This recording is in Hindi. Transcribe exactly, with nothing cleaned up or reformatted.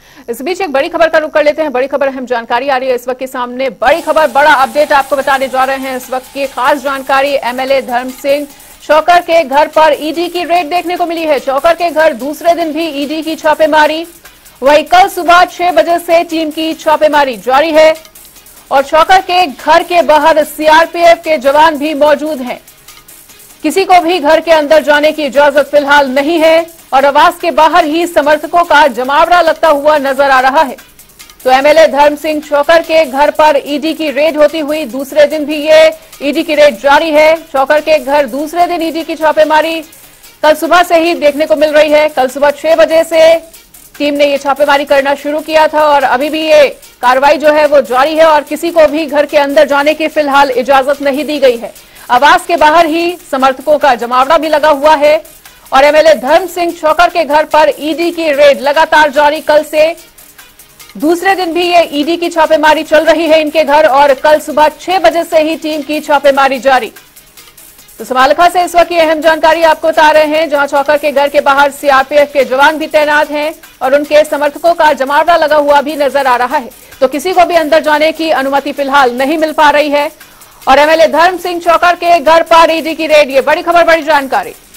इस बीच एक बड़ी खबर का रुख कर लेते हैं। बड़ी खबर अहम जानकारी आ रही है इस वक्त के सामने। बड़ी खबर, बड़ा अपडेट आपको बताने जा रहे हैं इस वक्त की खास जानकारी। एमएलए धर्म सिंह चौकर के घर पर ईडी की रेड देखने को मिली है। चौकर के घर दूसरे दिन भी ईडी की छापेमारी, वही कल सुबह छह बजे से टीम की छापेमारी जारी है और चौकर के घर के बाहर सीआरपीएफ के जवान भी मौजूद हैं। किसी को भी घर के अंदर जाने की इजाजत फिलहाल नहीं है और आवास के बाहर ही समर्थकों का जमावड़ा लगता हुआ नजर आ रहा है। तो एमएलए धर्म सिंह चौकर के घर पर ईडी की रेड होती हुई दूसरे दिन भी ये ईडी की रेड जारी है। चौकर के घर दूसरे दिन ईडी की छापेमारी कल सुबह से ही देखने को मिल रही है। कल सुबह छह बजे से टीम ने ये छापेमारी करना शुरू किया था और अभी भी ये कार्रवाई जो है वो जारी है और किसी को भी घर के अंदर जाने की फिलहाल इजाजत नहीं दी गई है। आवास के बाहर ही समर्थकों का जमावड़ा भी लगा हुआ है और एमएलए धर्म सिंह चौकर के घर पर ईडी की रेड लगातार जारी। कल से दूसरे दिन भी ये ईडी की छापेमारी चल रही है इनके घर और कल सुबह छह बजे से ही टीम की छापेमारी जारी। तो समालखा से इस वक्त की अहम जानकारी आपको बता रहे हैं, जहां चौकर के घर के बाहर सीआरपीएफ के जवान भी तैनात हैं और उनके समर्थकों का जमावड़ा लगा हुआ भी नजर आ रहा है। तो किसी को भी अंदर जाने की अनुमति फिलहाल नहीं मिल पा रही है और एमएलए धर्म सिंह चौकर के घर पर ईडी की रेड, ये बड़ी खबर, बड़ी जानकारी।